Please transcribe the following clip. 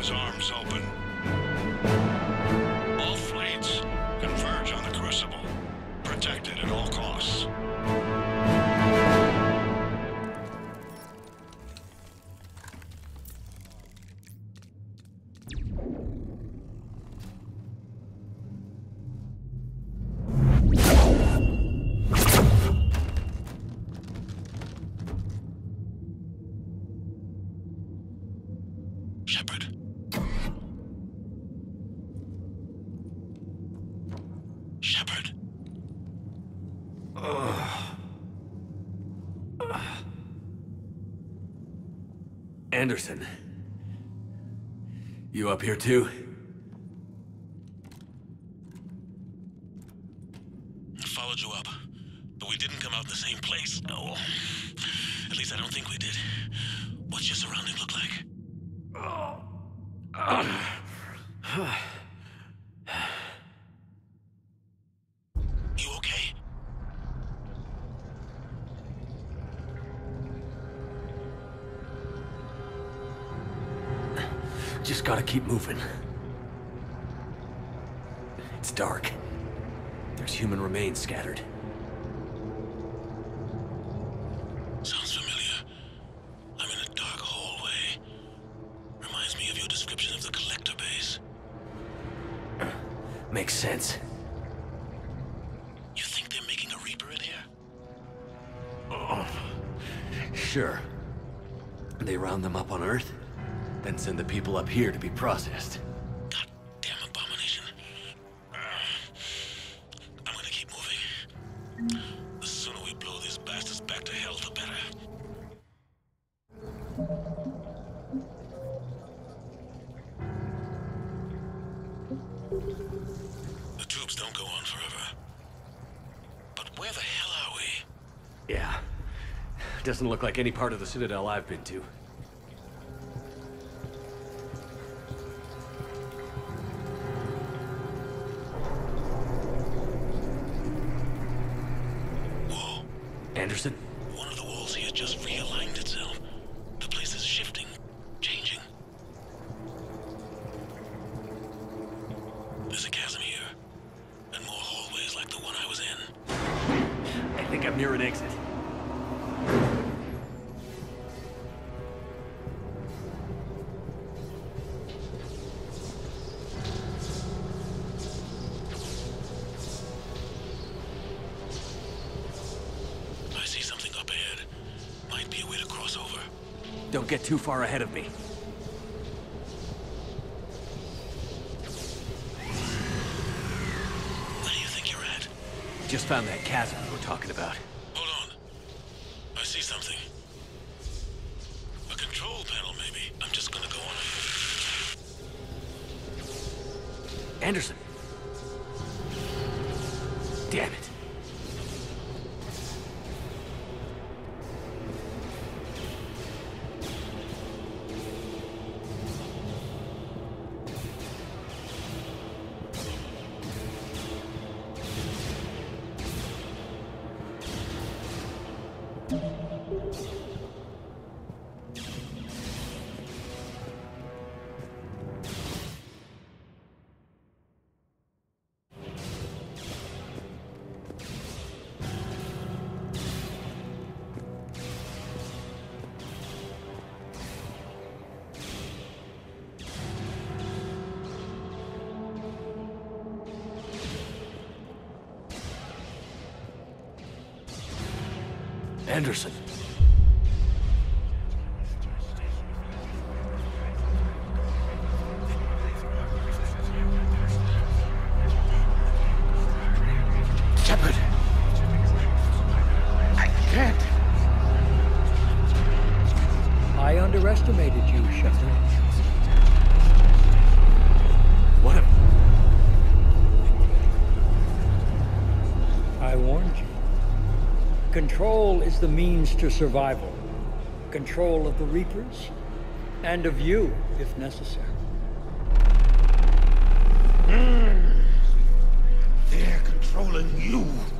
its arms open. All fleets converge on the Crucible, protected at all costs. Shepard. Shepard. Anderson. You up here too? I followed you up, but we didn't come out in the same place. Oh, at least I don't think we did. What's your surrounding look like? You okay? Just gotta keep moving. It's dark. There's human remains scattered. Sounds familiar. I'm in a dark hallway. Reminds me of your description of the Collector base. Makes sense. You think they're making a Reaper in here? Sure. They round them up on Earth, then send the people up here to be processed. Goddamn abomination. I'm gonna keep moving. The sooner we blow these bastards back to hell, the better. The tubes don't go on forever. But where the hell are we? Yeah. Doesn't look like any part of the Citadel I've been to. Whoa. Anderson? One of the walls here just realigned itself. The place is shifting, changing. There's a chasm here, and more hallways like the one I was in. I think I'm near an exit. I see something up ahead. Might be a way to cross over. Don't get too far ahead of me. Where do you think you're at? Just found that chasm we were talking about. Hold on. I see something. A control panel, maybe. I'm just gonna go on. Anderson! Damn it. Anderson. Shepard! I can't! I underestimated you, Shepard. What a... I warned you. Control is the means to survival. Control of the Reapers, and of you, if necessary. They're controlling you.